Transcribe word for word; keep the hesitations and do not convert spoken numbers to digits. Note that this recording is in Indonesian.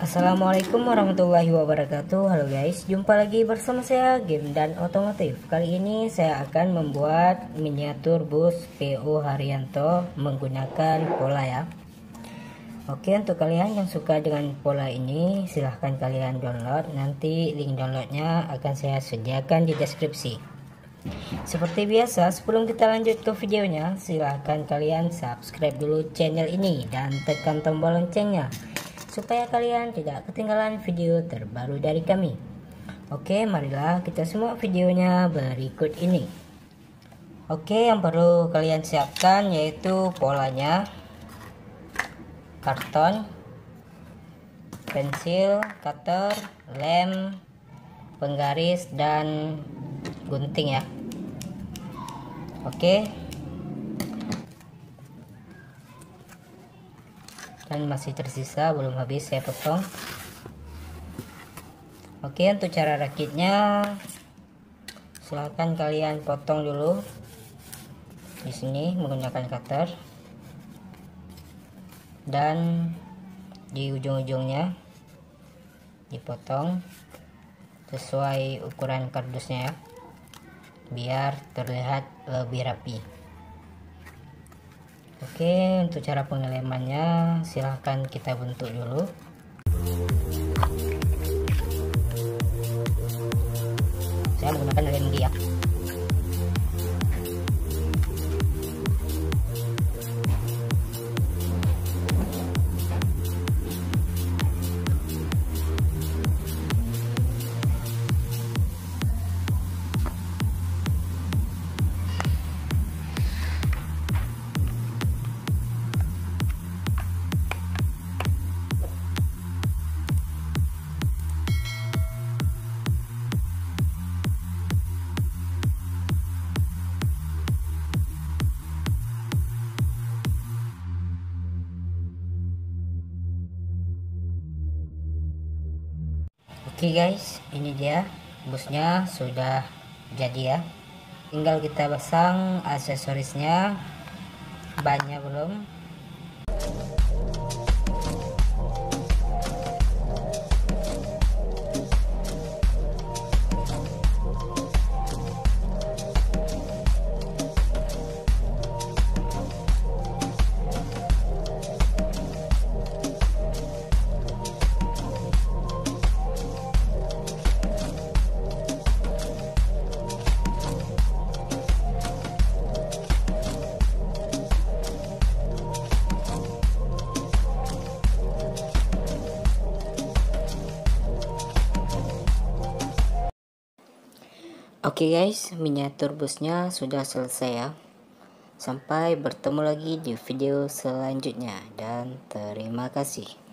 Assalamualaikum warahmatullahi wabarakatuh. Halo guys, jumpa lagi bersama saya Game dan Otomotif. Kali ini saya akan membuat miniatur bus P O Haryanto menggunakan pola ya. Oke, untuk kalian yang suka dengan pola ini silahkan kalian download. Nanti link downloadnya akan saya sediakan di deskripsi. Seperti biasa, sebelum kita lanjut ke videonya, silahkan kalian subscribe dulu channel ini dan tekan tombol loncengnya supaya kalian tidak ketinggalan video terbaru dari kami. Oke, marilah kita simak videonya berikut ini. Oke, yang perlu kalian siapkan yaitu polanya, karton, pensil, cutter, lem, penggaris, dan gunting ya. Oke, dan masih tersisa belum habis saya potong. Oke, untuk cara rakitnya silahkan kalian potong dulu di sini menggunakan cutter, dan di ujung-ujungnya dipotong sesuai ukuran kardusnya ya, biar terlihat lebih rapi. Oke, untuk cara pengelemannya silahkan kita bentuk dulu. Saya menggunakan lem dia. Oke guys, ini dia busnya sudah jadi ya. Tinggal kita pasang aksesorisnya, bannya belum. Oke guys, miniatur busnya sudah selesai ya. Sampai bertemu lagi di video selanjutnya dan terima kasih.